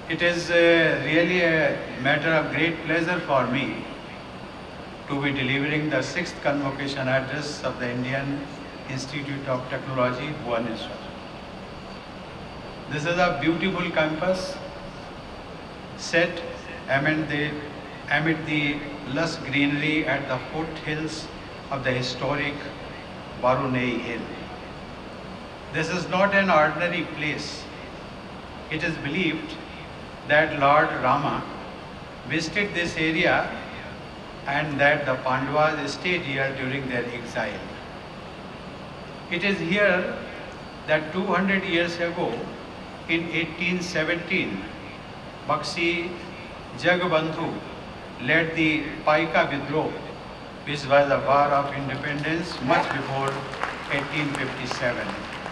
It is really a matter of great pleasure for me to be delivering the 6th convocation address of the Indian Institute of Technology, Bhubaneswar. This is a beautiful campus set amid the lush greenery at the foothills of the historic Barunei Hill. This is not an ordinary place. It is believed that Lord Rama visited this area and that the Pandavas stayed here during their exile. It is here that 200 years ago, in 1817, Bakshi Jagabandhu led the Paika Vidroh, which was a war of independence much before 1857.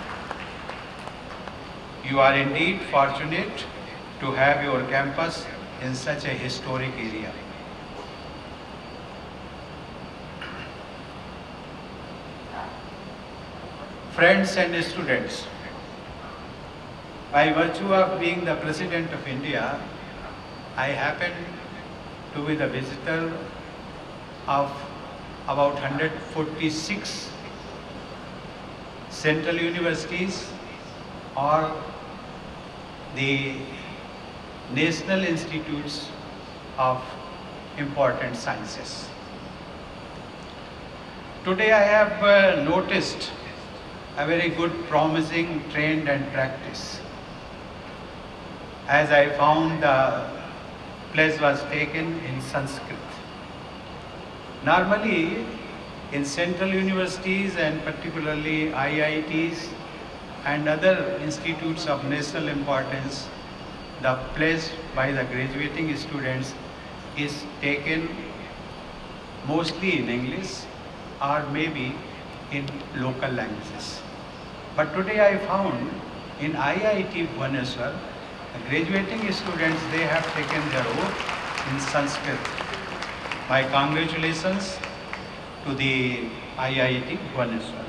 You are indeed fortunate to have your campus in such a historic area. Friends and students, by virtue of being the President of India, I happen to be the visitor of about 146 central universities or the national institutes of important sciences. Today I have noticed a very good promising trend and practice, as I found the place was taken in Sanskrit. Normally, in central universities and particularly IITs and other institutes of national importance, the place by the graduating students is taken mostly in English or maybe in local languages. But today I found in IIT Bhubaneswar, the graduating students, they have taken their oath in Sanskrit. My congratulations to the IIT Bhubaneswar.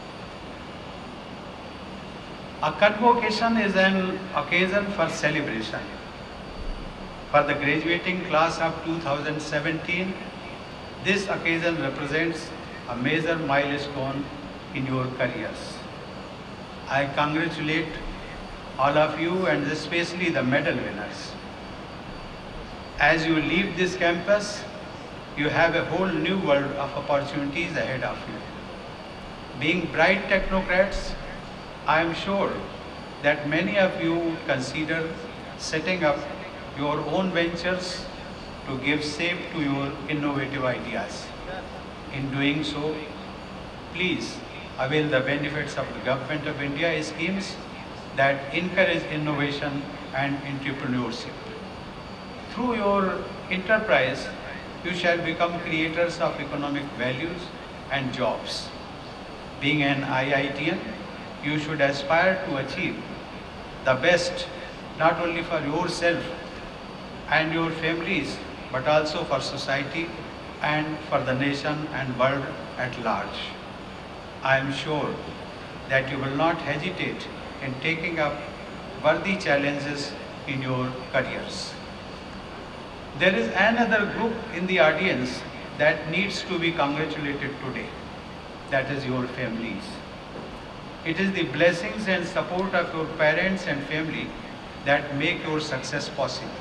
A convocation is an occasion for celebration. For the graduating class of 2017, this occasion represents a major milestone in your careers. I congratulate all of you and especially the medal winners. As you leave this campus, you have a whole new world of opportunities ahead of you. Being bright technocrats, I am sure that many of you would consider setting up your own ventures to give shape to your innovative ideas. In doing so, please avail the benefits of the Government of India schemes that encourage innovation and entrepreneurship. Through your enterprise, you shall become creators of economic values and jobs. Being an IITian, you should aspire to achieve the best not only for yourself and your families, but also for society and for the nation and world at large. I am sure that you will not hesitate in taking up worthy challenges in your careers. There is another group in the audience that needs to be congratulated today. That is your families. It is the blessings and support of your parents and family that make your success possible.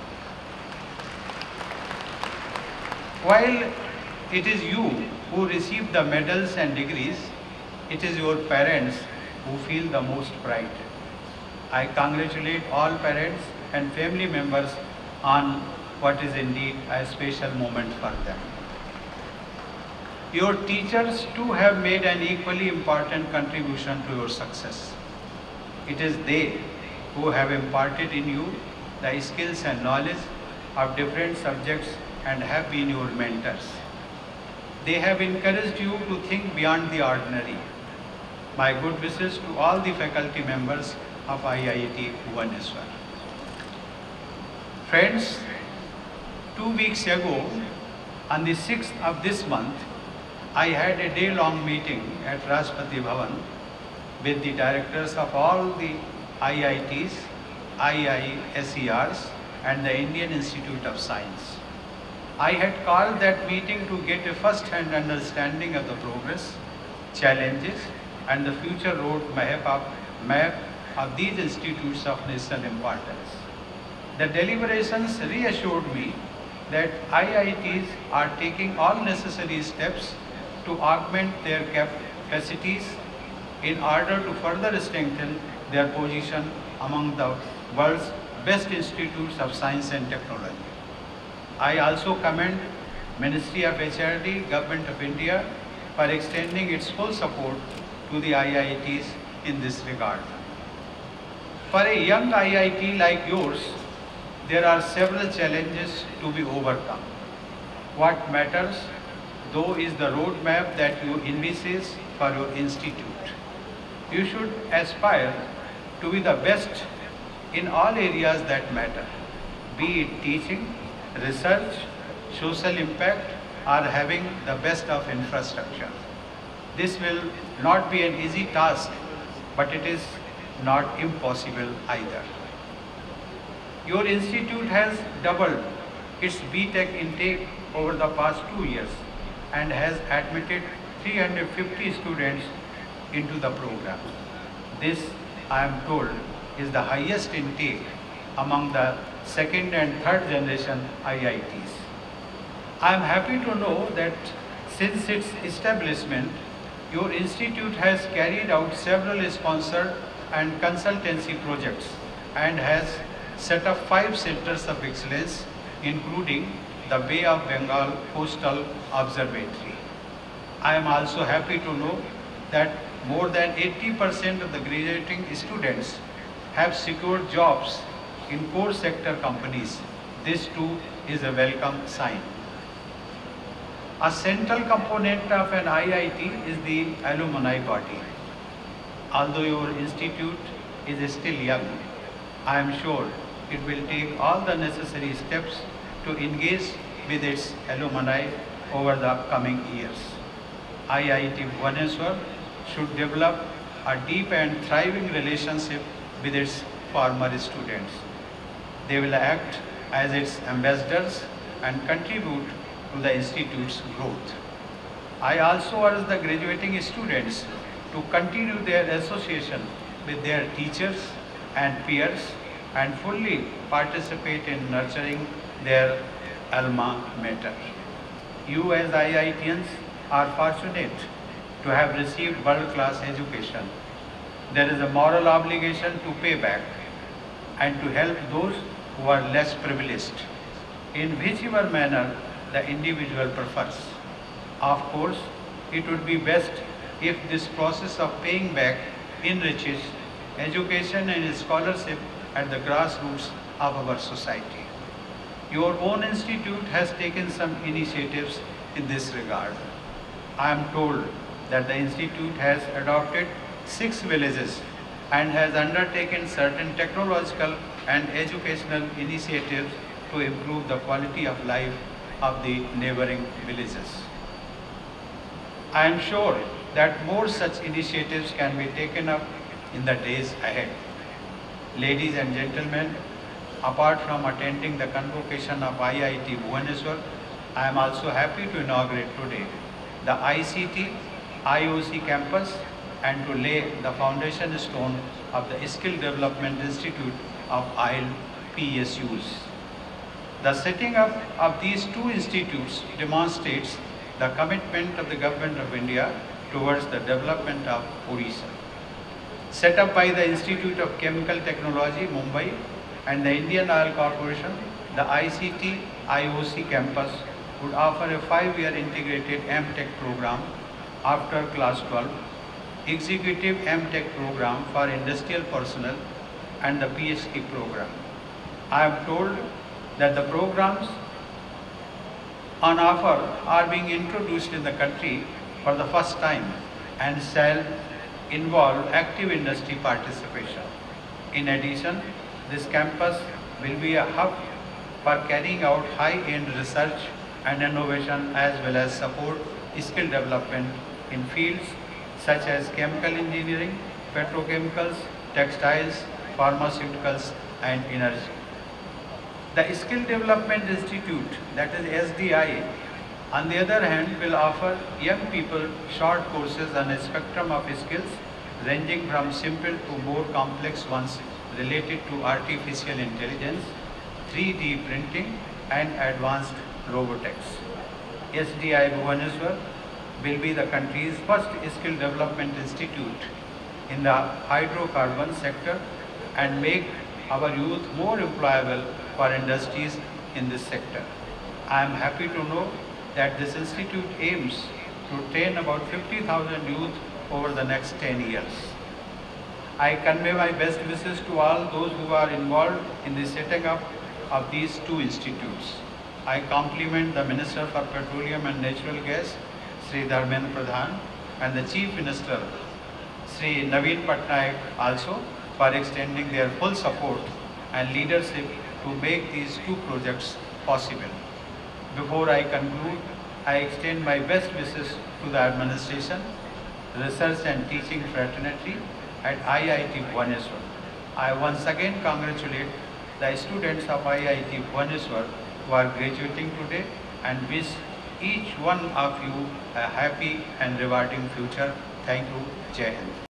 While it is you who receive the medals and degrees, it is your parents who feel the most pride. I congratulate all parents and family members on what is indeed a special moment for them. Your teachers too have made an equally important contribution to your success. It is they who have imparted in you the skills and knowledge of different subjects and have been your mentors. They have encouraged you to think beyond the ordinary. My good wishes to all the faculty members of IIT Bhubaneswar. Friends, 2 weeks ago, on the 6th of this month, I had a day-long meeting at Rashtrapati Bhavan with the directors of all the IITs, IISERs and the Indian Institute of Science. I had called that meeting to get a first-hand understanding of the progress, challenges, and the future map of these institutes of national importance. The deliberations reassured me that IITs are taking all necessary steps to augment their capacities in order to further strengthen their position among the world's best institutes of science and technology. I also commend Ministry of HRD, Government of India for extending its full support to the IITs in this regard. For a young IIT like yours, there are several challenges to be overcome. What matters, though, is the roadmap that you envisage for your institute. You should aspire to be the best in all areas that matter, be it teaching, research, social impact, or having the best of infrastructure. This will not be an easy task, but it is not impossible either. Your institute has doubled its BTech intake over the past 2 years and has admitted 350 students into the program. This, I am told, is the highest intake among the second and third generation IITs. I am happy to know that since its establishment, your institute has carried out several sponsored and consultancy projects and has set up 5 centers of excellence, including the Bay of Bengal Coastal Observatory. I am also happy to know that more than 80% of the graduating students have secured jobs in core sector companies. This too is a welcome sign. A central component of an IIT is the alumni body. Although your institute is still young, I am sure it will take all the necessary steps to engage with its alumni over the coming years. IIT Bhubaneswar should develop a deep and thriving relationship with its former students. They will act as its ambassadors and contribute to the institute's growth. I also urge the graduating students to continue their association with their teachers and peers and fully participate in nurturing their alma mater. You as IITians are fortunate to have received world-class education. There is a moral obligation to pay back and to help those who are less privileged in whichever manner the individual prefers. Of course, it would be best if this process of paying back enriches education and scholarship at the grassroots of our society. Your own institute has taken some initiatives in this regard. I am told that the institute has adopted 6 villages and has undertaken certain technological and educational initiatives to improve the quality of life of the neighboring villages. I am sure that more such initiatives can be taken up in the days ahead. Ladies and gentlemen, apart from attending the convocation of IIT Bhubaneswar, I am also happy to inaugurate today the ICT-IOC campus and to lay the foundation stone of the Skill Development Institute of IIL PSUs. The setting up of these 2 institutes demonstrates the commitment of the Government of India towards the development of Odisha. Set up by the Institute of Chemical Technology, Mumbai, and the Indian Oil Corporation, the ICT-IOC campus would offer a 5-year integrated M.Tech program after class 12, executive M.Tech program for industrial personnel, and the PhD program. I am told that the programs on offer are being introduced in the country for the first time and shall involve active industry participation. In addition, this campus will be a hub for carrying out high-end research and innovation as well as support skill development in fields such as chemical engineering, petrochemicals, textiles, pharmaceuticals, and energy. The Skill Development Institute, that is SDI, on the other hand, will offer young people short courses on a spectrum of skills ranging from simple to more complex ones related to artificial intelligence, 3D printing and advanced robotics. SDI Bhubaneswar will be the country's first skill development institute in the hydrocarbon sector and make our youth more employable for industries in this sector. I am happy to know that this institute aims to train about 50,000 youth over the next 10 years. I convey my best wishes to all those who are involved in the setting up of these two institutes. I compliment the Minister for Petroleum and Natural Gas, Shri Ram Nath Kovind, and the Chief Minister, Shri Naveen Patnaik, also for extending their full support and leadership to make these two projects possible. Before I conclude, I extend my best wishes to the administration, research and teaching fraternity at IIT Bhubaneswar. I once again congratulate the students of IIT Bhubaneswar who are graduating today and wish each one of you a happy and rewarding future. Thank you. Jai Hind.